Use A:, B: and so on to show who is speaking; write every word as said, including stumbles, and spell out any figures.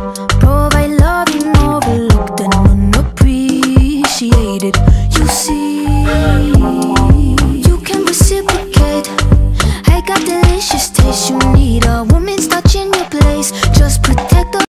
A: Provide loving overlooked and unappreciated. You see, you can reciprocate. I got delicious taste. You need a woman's touch in your place. Just protect the